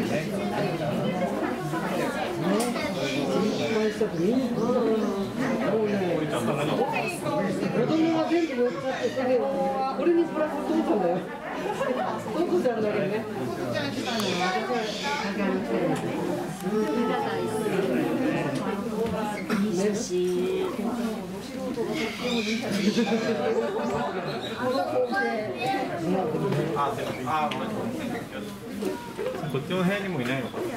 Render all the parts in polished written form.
が全部乗っちゃってそれをこれにプラス取ったんだよ。どこじゃんだけどね。 こっちの部屋にもいないのかな。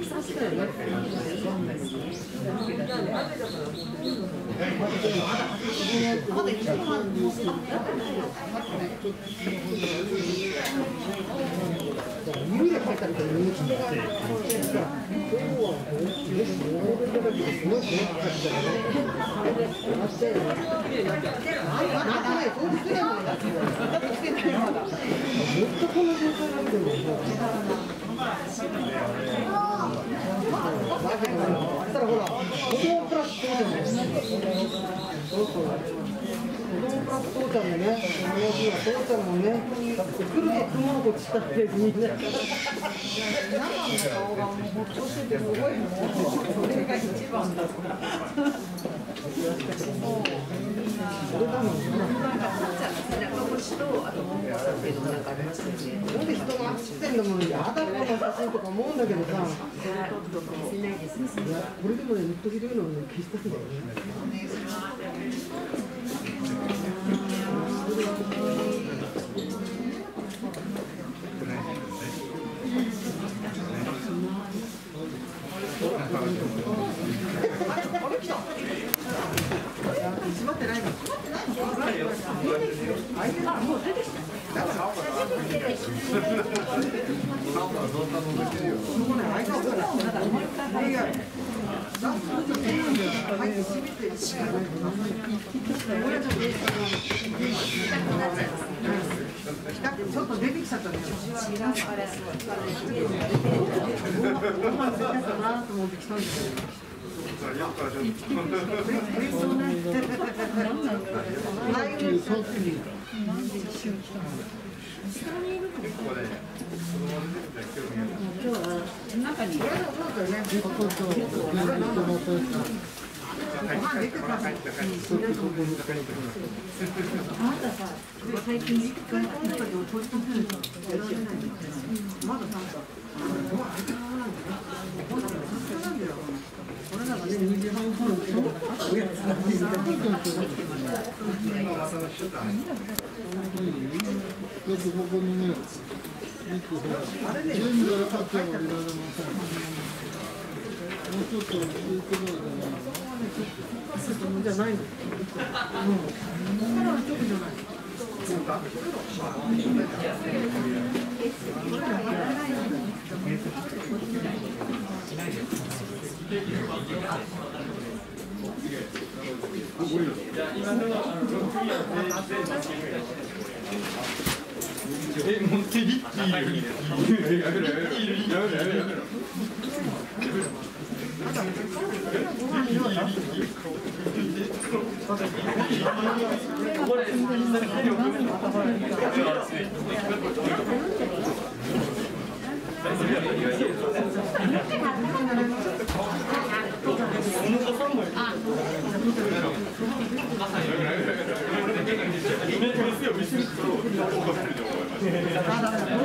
ちょっと出てきちゃったね。最近実家に帰ったけど閉じ込めるとやられないんだよ。まだなんかこれなんかね2時半頃おやつなんですがよくここにねあれね全部やかってもいられません。もうちょっといいところでねじゃないの。ここからは直じゃない。 もう手リッキーやめろやめろやめろ。